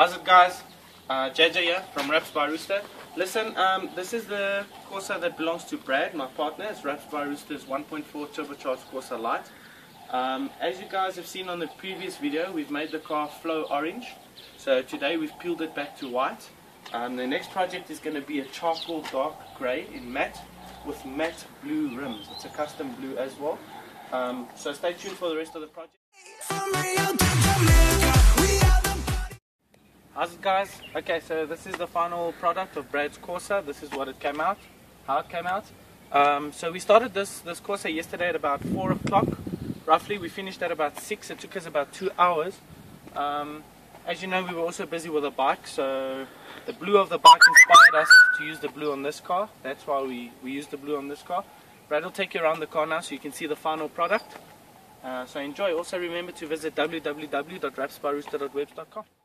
How's it, guys? JJ here from Wrapz by Rooster. Listen, this is the Corsa that belongs to Brad, my partner. It's Wrapz by Rooster's 1.4 turbocharged Corsa Lite. As you guys have seen on the previous video, we've made the car Flo-Orange. So today we've peeled it back to white. The next project is going to be a charcoal dark grey in matte with matte blue rims. It's a custom blue as well. So stay tuned for the rest of the project. How's it, guys? Okay, so this is the final product of Brad's Corsa. This is what it came out, how it came out. So we started this Corsa yesterday at about 4 o'clock. Roughly, we finished at about 6. It took us about 2 hours. As you know, we were also busy with a bike, so the blue of the bike inspired us to use the blue on this car. That's why we used the blue on this car. Brad will take you around the car now so you can see the final product. So enjoy. Also remember to visit www.wrapsbyrooster.webs.com.